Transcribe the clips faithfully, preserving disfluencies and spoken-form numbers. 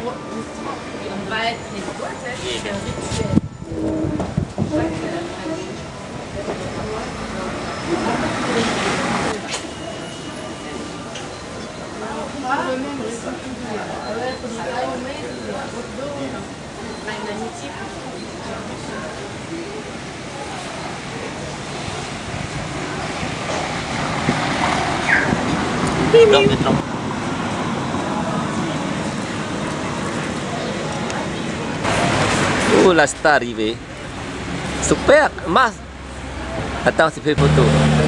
On va être les doigts, c'est un rituel. Oh, la star arrivée. Super, mas. Attends, c'est fait photo.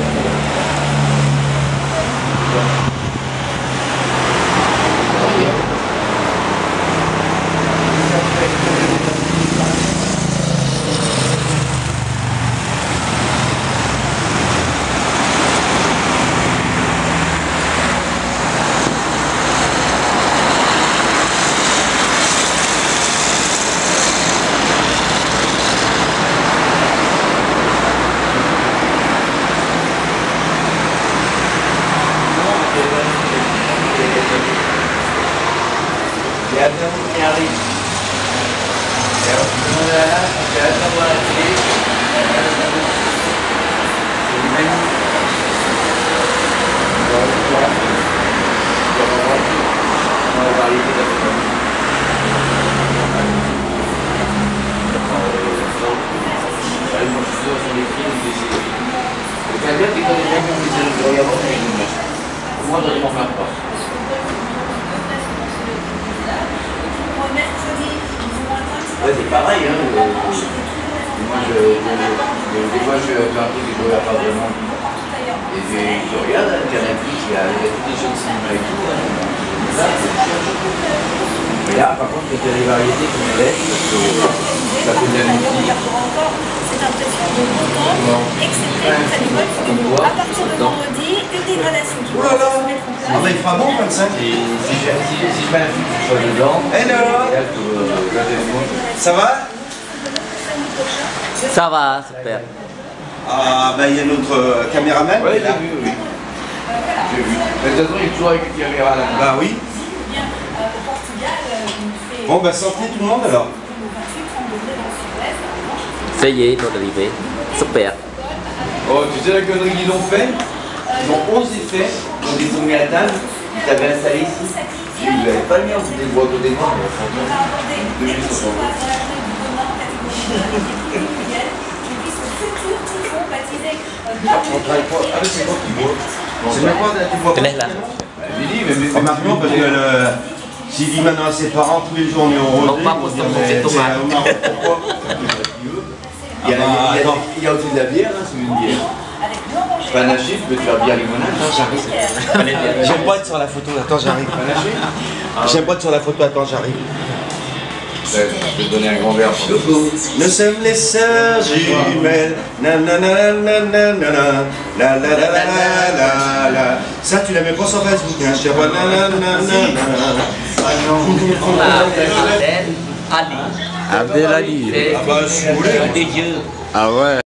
Ouais, c'est pareil, hein. Le, moi, je, je, je, des fois, je fais un truc que je regarde pas vraiment. Et je, je regarde, hein, Canal plus, il y a toutes les choses de cinéma et tout. Hein, ça, mais là, par contre, il y a des variétés qui me laissent, parce que ça fait de la musique. Cette impression de content, excepté cette école qui à partir de vendredi, une dégradation qui va se mettre en place. Ah bah il fera bon comme ça. Et si je si, si je mets un film qui soit dedans, hello, et là, je peux, euh, là, ça va? Ça va, super. Ah bah il y a notre euh, caméraman. ouais, là. j'ai vu, oui. J'ai vu. Mais de toute façon, il est toujours avec une caméra là. Bah oui. Bon bah santé tout le monde alors. Ça y est, notre arrivée. Super. Oh, tu sais la connerie qu'ils ont fait? Ils ont onze effets, quand ils ont mis à table, ils t'avaient installé ici. Ils ne l'avaient pas mis en côté de bois côté de moi, mais franchement, deux mille soixante. Ah mais c'est quoi qui boit? C'est même pas tu bois pas. Tenez là. J'ai dit, mais mais. Remarque-moi parce que le... s'il dit maintenant à ses parents tous les jours on est au rosé, Non, pas pour ils vont ça, dire, pour mais faire c'est au Maroc, pourquoi? Il y, a, Ah bah, il, y a, attends. il y a aussi de la bière, hein, c'est une bière. Panaché, tu peux te faire bière limonade, hein, j'arrive. J'aime pas être sur la photo, attends j'arrive. Panaché? J'aime pas être sur la photo, attends j'arrive. Ouais, je vais te donner un grand verre. Nous sommes les sœurs jumelles. Na na na na na na na la la la la la la. Ça tu la mets pas sur Facebook, hein. Je sais pas na na na na na. Ah non. On a Abdel Ali. Abdel Ali. C'est Ah bah, je suis roulé. des yeux. Ah ouais.